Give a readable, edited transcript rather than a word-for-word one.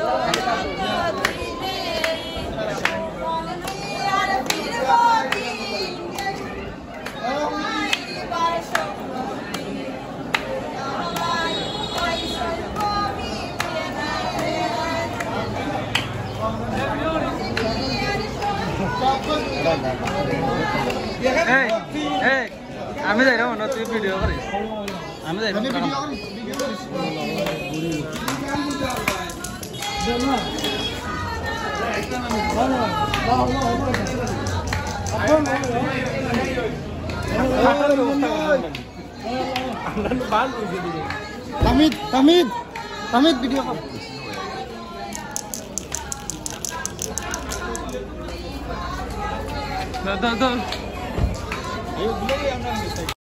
আমি যাই না মনে তুই ভিডিও করিস আমি যাই তামিদ ভিডিও কর দাদা